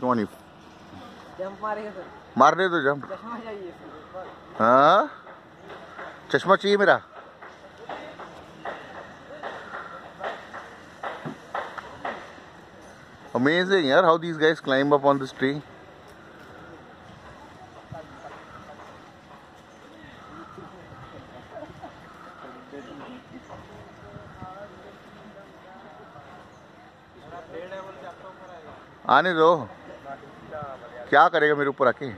क्यों नहीं? जंप मारेगा सर। मारने दो जंप। चश्मा चाहिए। हाँ चश्मा चाहिए मेरा। Amazing यार, how these guys climb up on this tree. आने दो, क्या करेगा मेरे ऊपर आके?